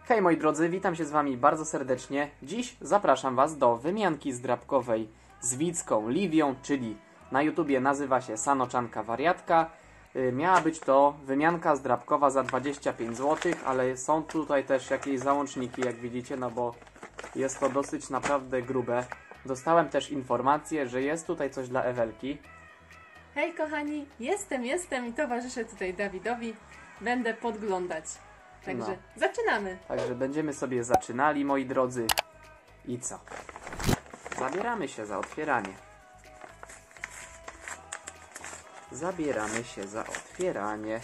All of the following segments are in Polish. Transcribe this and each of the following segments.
Hej moi drodzy, witam się z wami bardzo serdecznie. Dziś zapraszam was do wymianki zdrabkowej z Wicką Liwią, czyli na YouTubie nazywa się Sanoczanka Wariatka. Miała być to wymianka zdrabkowa za 25 zł, ale są tutaj też jakieś załączniki, jak widzicie, no bo jest to dosyć naprawdę grube. Dostałem też informację, że jest tutaj coś dla Ewelki. Hej kochani, jestem i towarzyszę tutaj Dawidowi. Będę podglądać. Także zaczynamy. Także będziemy sobie zaczynali, moi drodzy. I co? Zabieramy się za otwieranie. Zabieramy się za otwieranie.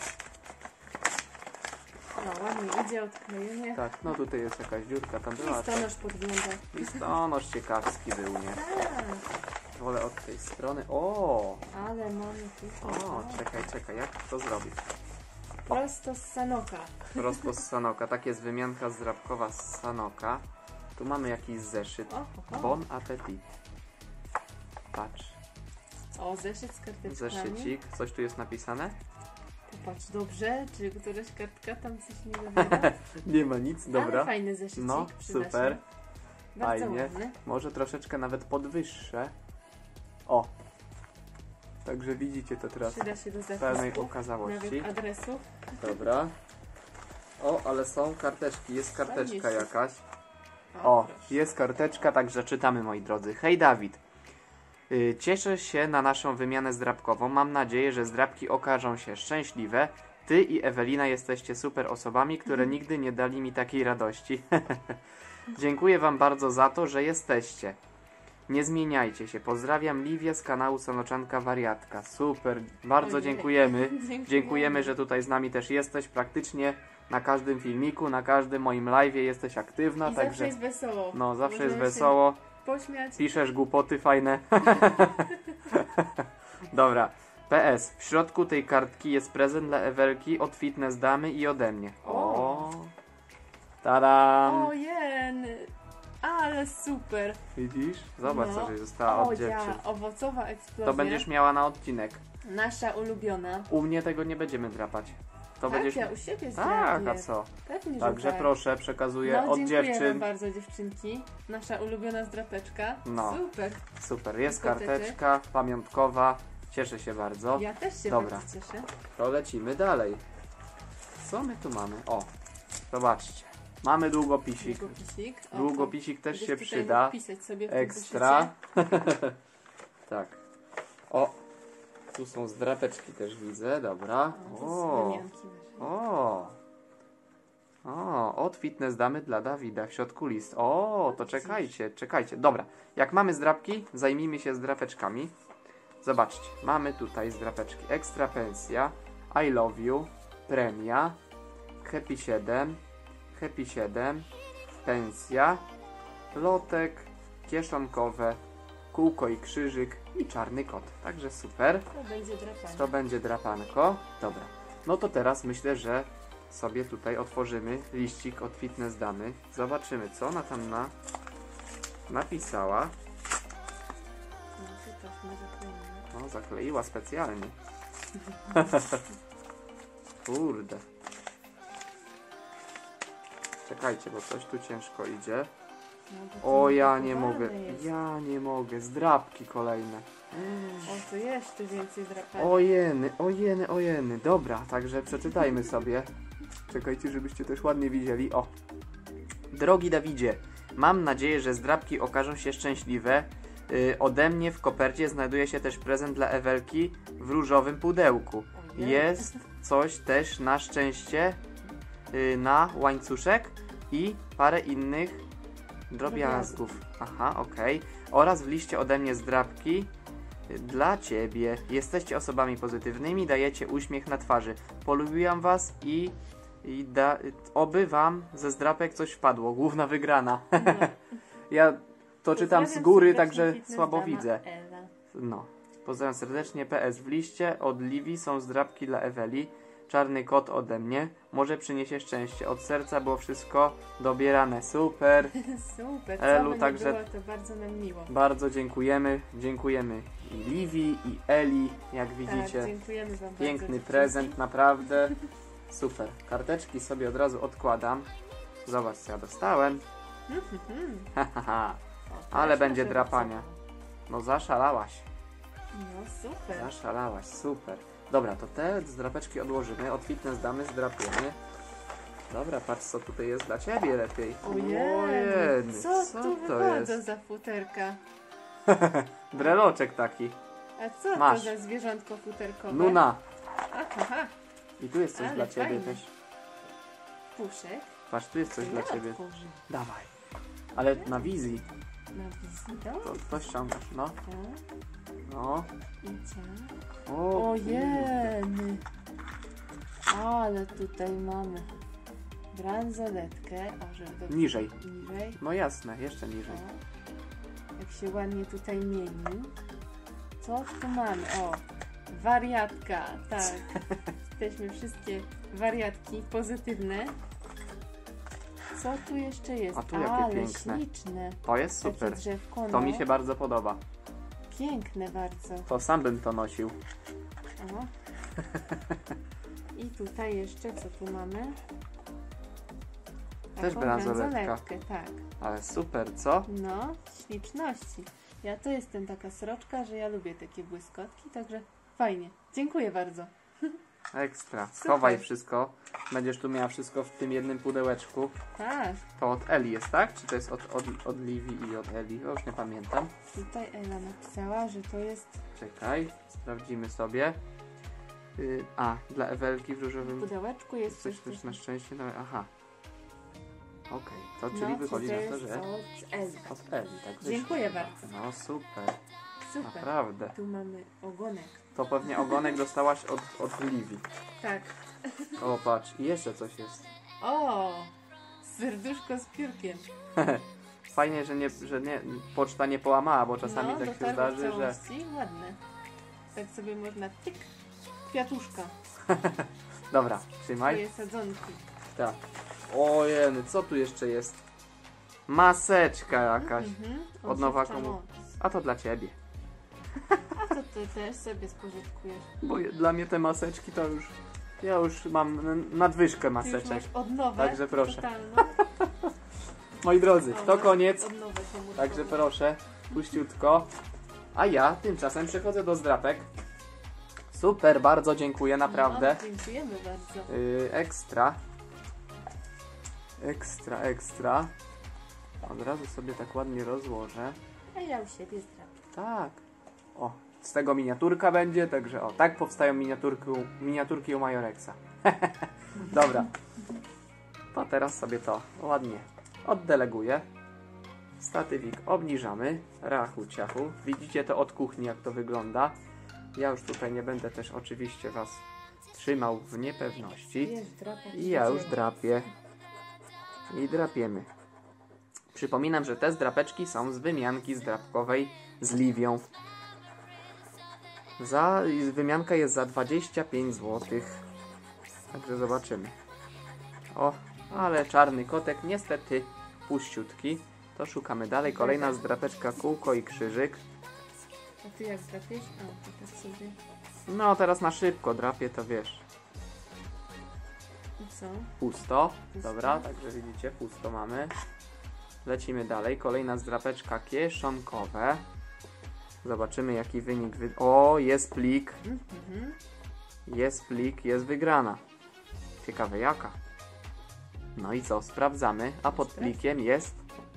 No ładnie idzie odklejenie. Tak, no tutaj jest jakaś dziurka, tam była. Listonosz podgląda. Listonosz ciekawski był, nie? Tak, Wolę od tej strony. O! ale mamy tutaj. O, czekaj, jak to zrobić? Prosto z Sanoka. Prosto z Sanoka. Tak jest wymianka zdrabkowa z Sanoka. Tu mamy jakiś zeszyt. Bon appetit. Patrz. O, zeszyt z karteczkami. Zeszycik. Coś tu jest napisane? Popatrz dobrze, czy któraś kartka tam coś nie zawiera. Nie ma nic, dobra. Ale fajny zeszycik. No, przyda super. się. Bardzo Fajnie. ładny. Może troszeczkę nawet podwyższę. O! Także widzicie to teraz Przyda się do w pełnej zapisku. okazałości. Nawet adresów. Dobra. O, ale są karteczki. Jest karteczka Fajnie. jakaś. O, Proszę. jest karteczka, także czytamy, moi drodzy. Hej Dawid. Cieszę się na naszą wymianę zdrabkową. Mam nadzieję, że zdrabki okażą się szczęśliwe. Ty i Ewelina jesteście super osobami, które nigdy nie dali mi takiej radości. Dziękuję wam bardzo za to, że jesteście. Nie zmieniajcie się. Pozdrawiam Liwię z kanału Sanoczanka Wariatka. Super, bardzo Ojej. dziękujemy. Dziękujemy. Dziękujemy, że tutaj z nami też jesteś. Praktycznie na każdym filmiku, na każdym moim live'ie jesteś aktywna. I także zawsze jest wesoło. no, zawsze jest Możemy się wesoło. pośmiać. Piszesz głupoty fajne. Dobra. PS. W środku tej kartki jest prezent dla Ewelki od Fitness Damy i ode mnie. O! Tadam! Ojen! Ale super! Widzisz? Zobacz, No. co żeś została od dziewczyn. Ja, owocowa eksplozja. To będziesz miała na odcinek. Nasza ulubiona. U mnie tego nie będziemy drapać. To Tak, będziesz... ja u siebie Tak, zdrapię. a co? Pewnie, że Także tak. proszę, przekazuję No, od dziękujemy dziewczyn. bardzo dziewczynki. Nasza ulubiona zdrapeczka. No. Super. Super, jest Koteczek. karteczka pamiątkowa. Cieszę się bardzo. Ja też się Dobra. bardzo cieszę. To lecimy dalej. Co my tu mamy? O, zobaczcie. Mamy długopisik. Długopisik. O, Długopisik też będziesz się tutaj przyda. wpisać sobie w tym Ekstra. zeszycie. Tak. O, tu są zdrapeczki też widzę, dobra. O, to O, z wymianki nasze. od Fitness Damy dla Dawida, w środku list. O, to czekajcie. Dobra, jak mamy zdrapki, zajmijmy się zdrapeczkami. Zobaczcie, mamy tutaj zdrapeczki. Ekstra pensja, I love you, premia, Happy 7, pensja, lotek, kieszonkowe, kółko i krzyżyk i czarny kot. Także super. To będzie drapanie. To będzie drapanko. Dobra. No to teraz myślę, że sobie tutaj otworzymy liścik od Fitness Damy. Zobaczymy, co ona tam napisała. No, to taśmy zakleimy. No, zakleiła specjalnie. Kurde. Czekajcie, bo coś tu ciężko idzie. No, bo to O, ja nie mogę. opakowane jest. Ja nie mogę. Zdrapki kolejne. O, to jeszcze więcej drapania. Ojeny. Dobra, także przeczytajmy sobie. Czekajcie, żebyście też ładnie widzieli. O. Drogi Dawidzie, mam nadzieję, że zdrapki okażą się szczęśliwe. Ode mnie w kopercie znajduje się też prezent dla Ewelki w różowym pudełku. Ojej. Jest coś też na szczęście na łańcuszek i parę innych drobiazgów. Aha, okej. Oraz w liście ode mnie zdrapki dla ciebie. Jesteście osobami pozytywnymi, dajecie uśmiech na twarzy. Polubiłam was i oby wam ze zdrapek coś wpadło. Główna wygrana. No. Ja to czytam z Pozdrawiam góry, serdecznie, także Fitness słabo Dama widzę. Ela. No. Pozdrawiam serdecznie. PS w liście od Livi są zdrapki dla Eweli. Czarny kot ode mnie. Może przyniesie szczęście. Od serca było wszystko dobierane. Super. Super, Elu, co by nie także- było, to bardzo nam miło. Bardzo dziękujemy. Dziękujemy i Livi, i Eli. Jak widzicie, Tak, dziękujemy wam piękny bardzo, prezent, naprawdę. Super. Karteczki sobie od razu odkładam. Zobacz, co ja dostałem. Hahaha. O, Ale też będzie może drapania. No zaszalałaś. No super. Zaszalałaś, super. Dobra, to te zdrapeczki odłożymy, od fitness damy, zdrapiemy. Dobra, patrz co tutaj jest dla ciebie lepiej. Ojej, co tu to wychodzą jest? za futerka? Breloczek taki. A co Masz. to za zwierzątko futerkowe? Nuna. Aha, I tu jest coś Ale dla ciebie fajnie. też. puszek. Patrz, tu jest coś dla Ja ciebie. otworzę. Dawaj. Ale na wizji. Na wizytę. To ściągasz, no. Tak, No. i ciach. O, Ojeny. Ale tutaj mamy bransoletkę. O, żeby dobrze Niżej. niżej. No jasne, jeszcze niżej. O, jak się ładnie tutaj mieni. Co tu mamy? O, wariatka. Tak. Jesteśmy wszystkie wariatki pozytywne. Co tu jeszcze jest? A tu jakie Ale piękne. śliczne. To jest Takie super. drzewko, To no. mi się bardzo podoba. Piękne bardzo. To sam bym to nosił. O. I tutaj jeszcze, co tu mamy? Też Taką bransoletka. bransoletkę, tak. Ale super, co? No, śliczności. Ja to jestem taka sroczka, że ja lubię takie błyskotki, także fajnie. Dziękuję bardzo. Ekstra. Super. Schowaj wszystko. Będziesz tu miała wszystko w tym jednym pudełeczku. Tak, To od Eli jest, tak? Czy to jest od Livi i od Eli? Ja już nie pamiętam. tutaj Ela napisała, że to jest Czekaj, sprawdzimy sobie. Dla Ewelki w w różowym... pudełeczku jest Coś też na szczęście... Aha. Okej, to czyli no, wychodzi to na to, jest że od Eli. od Eli, tak wyszło. Dziękuję bardzo. No super, Super. naprawdę. Tu mamy ogonek. To pewnie ogonek dostałaś od Livi. Tak. O, patrz, i jeszcze coś jest. O! Serduszko z piórkiem. Fajnie, że nie, poczta nie połamała, bo czasami no, tak się dotarło zdarzy, w że... całości. Ładne. Tak sobie można tyk, kwiatuszka. Dobra, trzymaj. Twoje sadzonki. Tak. Ojej, co tu jeszcze jest? Maseczka jakaś. Od Nowa Odżywcza Komu. moc. A to dla ciebie. A to ty też sobie spożytkujesz. Bo dla mnie te maseczki to już... Ja już mam nadwyżkę Ty już maseczek. masz odnowę. Także proszę. Totalną. Moi drodzy, to O, koniec. Odnowę się muszę Także robić. proszę, puściutko. A ja tymczasem przechodzę do zdrapek. Super, bardzo dziękuję, naprawdę. No, dziękujemy bardzo. Ekstra. Ekstra, ekstra. Od razu sobie tak ładnie rozłożę. A ja u siebie zdrapię. Tak. O, z tego miniaturka będzie, także o, tak powstają miniaturki u Majorexa. Dobra. To teraz sobie to ładnie oddeleguję. Statywik obniżamy. Rachu ciachu. Widzicie to od kuchni, jak to wygląda. Ja już tutaj nie będę też oczywiście Was trzymał w niepewności. Wiesz, drapać I ja się już dzieje. drapię. I drapiemy. Przypominam, że te zdrapeczki są z wymianki zdrapkowej z Livią. Wymianka jest za 25 zł. Także zobaczymy. O, ale czarny kotek niestety puściutki. To szukamy dalej. Kolejna zdrapeczka, kółko i krzyżyk. A ty jak drapiesz? A, to tak sobie. No teraz na szybko drapię, to wiesz. I co? Pusto. Dobra, także widzicie, pusto mamy. Lecimy dalej. Kolejna zdrapeczka, kieszonkowe. Zobaczymy jaki wynik. O, jest plik. Jest plik, jest wygrana. Ciekawe jaka. No i co? Sprawdzamy. A pod plikiem jest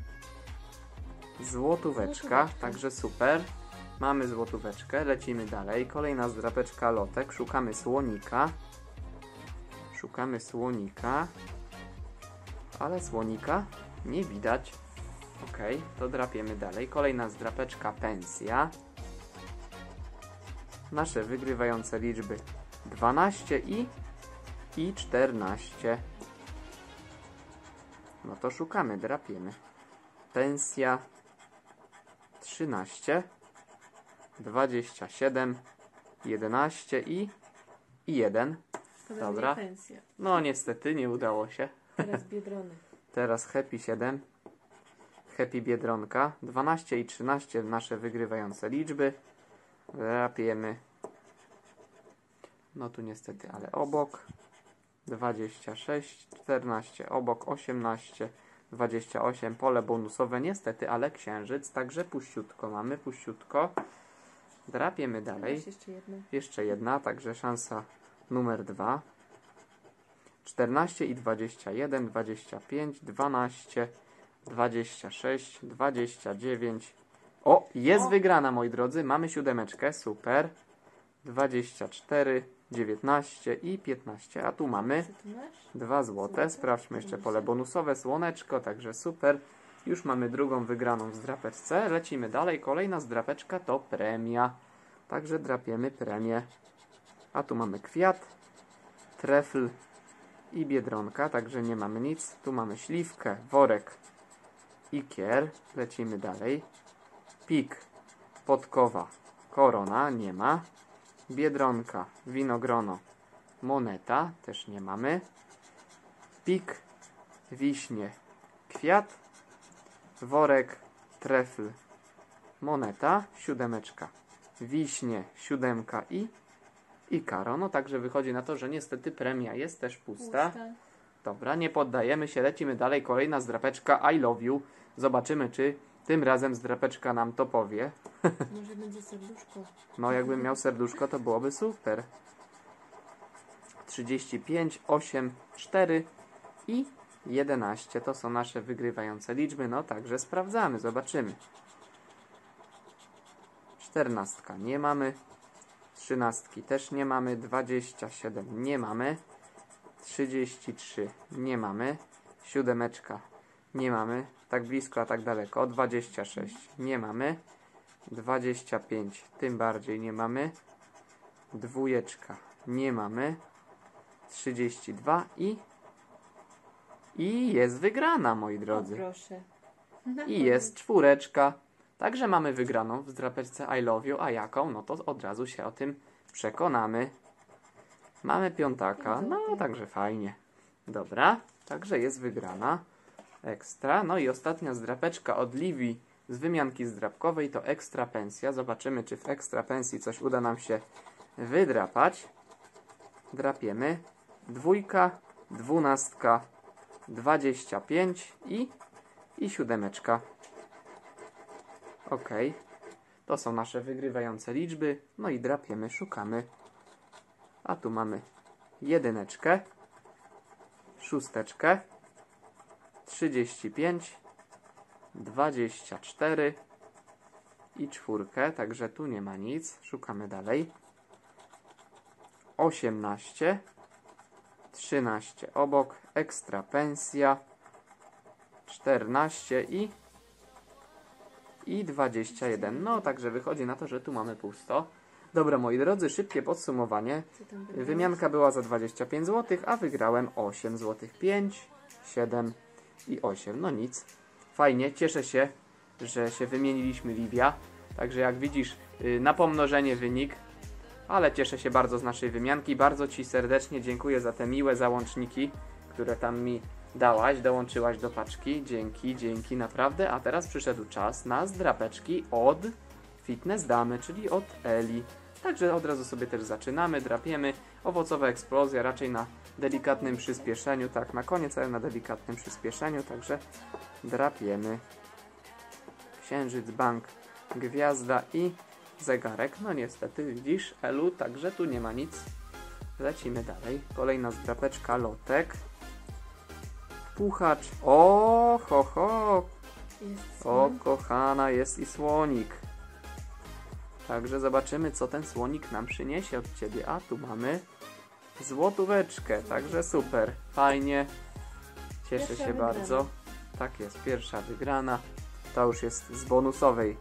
złotóweczka. Także super. Mamy złotóweczkę. Lecimy dalej. Kolejna zdrapeczka lotek. Szukamy słonika. Szukamy słonika. Ale słonika nie widać. Ok, to drapiemy dalej. Kolejna zdrapeczka pensja. Nasze wygrywające liczby 12 i 14. No to szukamy, drapiemy. Pensja 13, 27, 11 i 1. Podobnie Dobra. pensja. No niestety nie udało się. Teraz biedrony. Teraz Happy 7. Happy Biedronka. 12 i 13 nasze wygrywające liczby. Drapiemy. No tu niestety, ale obok. 26, 14, obok 18, 28, pole bonusowe niestety, ale księżyc, także puściutko mamy, puściutko. Drapiemy dalej. Jest jeszcze jedna. Jeszcze jedna, także szansa numer 2. 14 i 21, 25, 12, 26, 29. O, jest wygrana, moi drodzy. Mamy siódemeczkę, super. 24, 19 i 15. A tu mamy Co tu masz? 2 złote. Sprawdźmy jeszcze pole bonusowe, słoneczko, także super. Już mamy drugą wygraną w zdrapeczce. Lecimy dalej. Kolejna zdrapeczka to premia. Także drapiemy premię. A tu mamy kwiat, trefl i biedronka, także nie mamy nic. Tu mamy śliwkę, worek i kier. Lecimy dalej. Pik, podkowa, korona, nie ma. Biedronka, winogrono, moneta, też nie mamy. Pik, wiśnie, kwiat, worek, trefl, moneta, siódemeczka, wiśnie, siódemka i karo. No także wychodzi na to, że niestety premia jest też pusta. Dobra, nie poddajemy się, lecimy dalej. Kolejna zdrapeczka I love you. Zobaczymy, czy tym razem zdrapeczka nam to powie. Może będzie serduszko. No jakbym miał serduszko, to byłoby super. 35, 8, 4 i 11. To są nasze wygrywające liczby. No także sprawdzamy, zobaczymy. 14 nie mamy. 13 też nie mamy. 27 nie mamy. 33 nie mamy. Siódemeczka nie mamy. Tak blisko, a tak daleko. 26 nie mamy. 25 tym bardziej nie mamy. Dwójeczka nie mamy. 32 i jest wygrana, moi O, drodzy. proszę. I jest czwóreczka. Także mamy wygraną w zdrapeczce I love you. A jaką? No to od razu się o tym przekonamy. Mamy piątaka. No, także fajnie. Dobra, także jest wygrana. Ekstra. No i ostatnia zdrapeczka od Livi z wymianki zdrapkowej to ekstra pensja. Zobaczymy, czy w ekstra pensji coś uda nam się wydrapać. Drapiemy. Dwójka, 12, 25 i siódemeczka. Ok. To są nasze wygrywające liczby. No i drapiemy, szukamy. A tu mamy jedyneczkę, szósteczkę, 35, 24 i czwórkę, także tu nie ma nic. Szukamy dalej. 18, 13 obok, ekstra pensja, 14 i 21. No, także wychodzi na to, że tu mamy pusto. Dobra, moi drodzy, szybkie podsumowanie. Wymianka była za 25 zł, a wygrałem 8 zł. 5, 7 i 8. No nic. Fajnie, cieszę się, że się wymieniliśmy, Livia. Także jak widzisz, na pomnożenie wynik. Ale cieszę się bardzo z naszej wymianki. Bardzo Ci serdecznie dziękuję za te miłe załączniki, które tam mi dałaś, dołączyłaś do paczki. Dzięki, naprawdę. A teraz przyszedł czas na zdrapeczki od Fitness Damy, czyli od Eli. Także od razu sobie też zaczynamy, drapiemy. Owocowa eksplozja raczej na delikatnym przyspieszeniu, tak na koniec, ale na delikatnym przyspieszeniu, także drapiemy. Księżyc, bank, gwiazda i zegarek. No niestety, widzisz, Elu, także tu nie ma nic. Lecimy dalej. Kolejna zdrapeczka, lotek. Puchacz. O, ho, ho. O, kochana, jest i słonik. Także zobaczymy, co ten słonik nam przyniesie od Ciebie. A tu mamy złotóweczkę, także super, fajnie. Cieszę się bardzo. Tak jest, pierwsza wygrana. To już jest z bonusowej.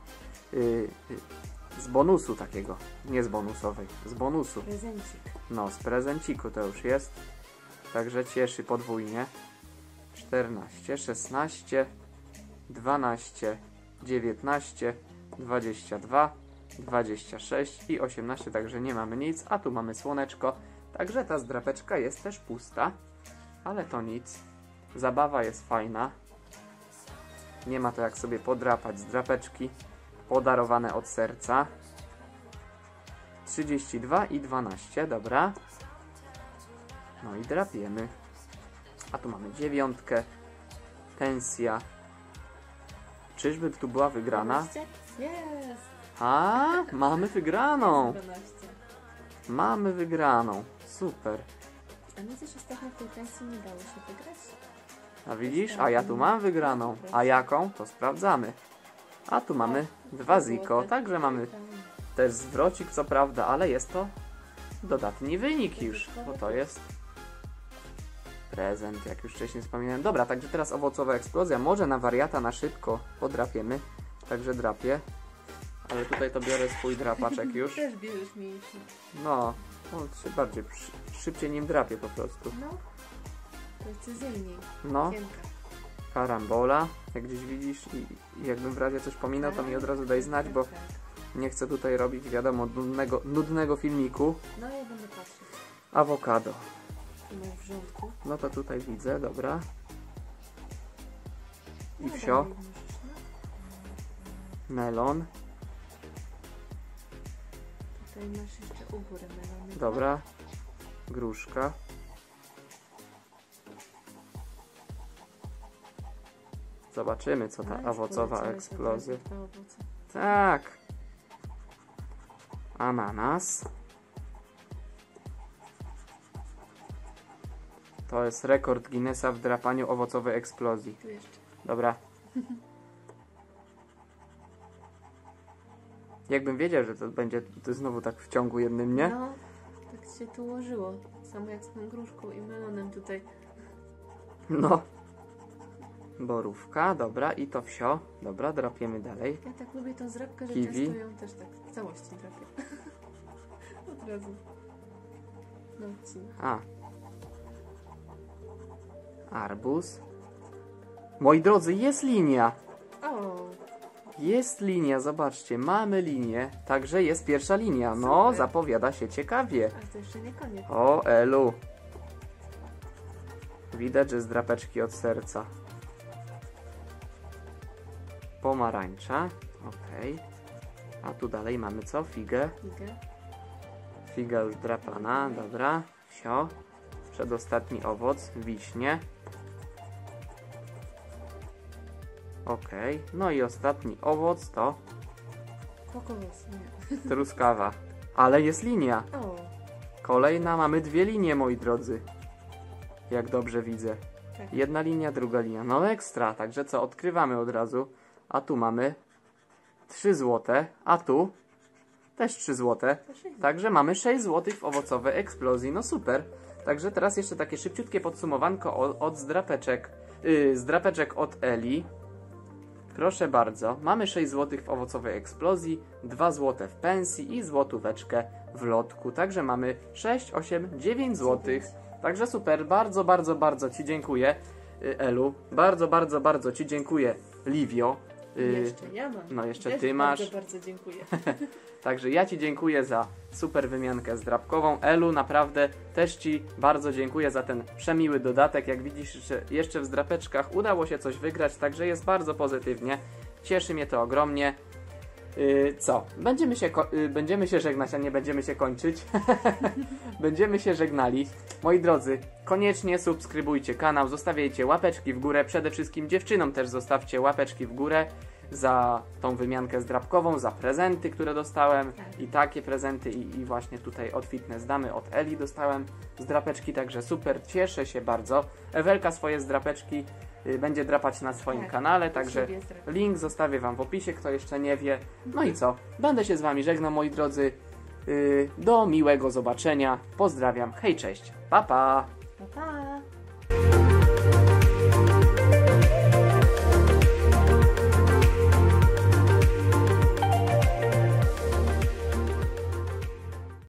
Z bonusu takiego. Nie z bonusowej, z bonusu. Prezencik. No, z prezenciku to już jest. Także cieszy podwójnie. 14, 16, 12, 19, 22, 26 i 18, także nie mamy nic, a tu mamy słoneczko, także ta zdrapeczka jest też pusta, ale to nic, zabawa jest fajna, nie ma to jak sobie podrapać zdrapeczki podarowane od serca. 32 i 12, dobra, No i drapiemy. A tu mamy 9. Pensja. Czyżby tu była wygrana? 12? Jest! A, mamy wygraną. 12. Mamy wygraną. Super. A mi też ostatnio w tej pensji nie dało się wygrać? A widzisz? A ja tu mam wygraną. A jaką? To sprawdzamy. A tu mamy 2 ziko. Także mamy też zwrocik, co prawda, ale jest to dodatni wynik już. Bo to jest prezent, jak już wcześniej wspominałem. Dobra, także teraz owocowa eksplozja. Może na wariata na szybko podrapiemy. Także drapię. Ale tutaj to biorę swój drapaczek już. Też bierzesz mięśnie. No, on się bardziej szybciej nim drapie po prostu. No, precyzyjniej. No, Kienka. karambola, jak gdzieś widzisz i jakbym w razie coś pominął, to mi od razu daj znać, bo Tak. nie chcę tutaj robić, wiadomo, nudnego filmiku. No ja będę patrzeć. Awokado. Tu masz wrzątku. No to tutaj widzę, dobra. I No, wsio. dalej możesz, no. Melon. Tutaj masz jeszcze u góry melony. Dobra. Gruszka. Zobaczymy, co ta No, już owocowa poleciały te eksplozja. dwa owoce. Tak. Ananas. To jest rekord Guinnessa w drapaniu owocowej eksplozji. Tu jeszcze. Dobra. Jakbym wiedział, że to będzie to znowu tak w ciągu jednym, nie? No, tak się tu ułożyło. Samo jak z tą gruszką i melonem tutaj. No. Borówka, dobra, i to wsio. Dobra, drapiemy dalej. Ja tak lubię tą zrabkę, że Kiwi. często ją też tak w całości trafię. Od razu. No, odcinek. A. Arbuz. Moi drodzy, jest linia. O, Jest linia, zobaczcie, mamy linię. Także jest pierwsza linia. No, Super. zapowiada się ciekawie. ale to jeszcze nie koniec. O, Elu. Widać, że z drapeczki od serca. Pomarańcza. Okej. A tu dalej mamy co? Figę. Figę. Figa już drapana, dobra. Wsio. Przedostatni owoc. Wiśnie. Okej. No i ostatni owoc to Kokos, nie. truskawa. Ale jest linia. O, Kolejna, mamy 2 linie, moi drodzy. Jak dobrze widzę. tak. Jedna linia, druga linia. No ekstra, także co, odkrywamy od razu. A tu mamy 3 złote, a tu też 3 złote. To się Także mamy 6 złotych w owocowej eksplozji. No super. Także teraz jeszcze takie szybciutkie podsumowanko od zdrapeczek. Zdrapeczek od Eli. Proszę bardzo. Mamy 6 złotych w owocowej eksplozji, 2 złote w pensji i złotóweczkę w lotku. Także mamy 6, 8, 9 złotych. Także super. Bardzo, bardzo, bardzo Ci dziękuję, Elu. Bardzo, bardzo, bardzo Ci dziękuję, Livio. Jeszcze ja mam. no, jeszcze Też ty masz. Bardzo, bardzo dziękuję. Także ja Ci dziękuję za super wymiankę zdrapkową. Elu, naprawdę też Ci bardzo dziękuję za ten przemiły dodatek. Jak widzisz, że jeszcze w zdrapeczkach udało się coś wygrać, także jest bardzo pozytywnie. Cieszy mnie to ogromnie. Co? Będziemy się żegnać, a nie będziemy się kończyć. Będziemy się żegnali. Moi drodzy, koniecznie subskrybujcie kanał, zostawiajcie łapeczki w górę. Przede wszystkim dziewczynom też zostawcie łapeczki w górę za tą wymiankę zdrapkową, za prezenty, które dostałem. Tak. I takie prezenty i właśnie tutaj od Fitness Damy, od Eli dostałem zdrapeczki, także super, cieszę się bardzo. Ewelka swoje zdrapeczki będzie drapać na swoim Tak, kanale, także siebie zdrapię. link zostawię Wam w opisie, kto jeszcze nie wie. No i co? Będę się z Wami żegnał, moi drodzy. Do miłego zobaczenia. Pozdrawiam. Hej, cześć. Pa, pa. Pa, pa.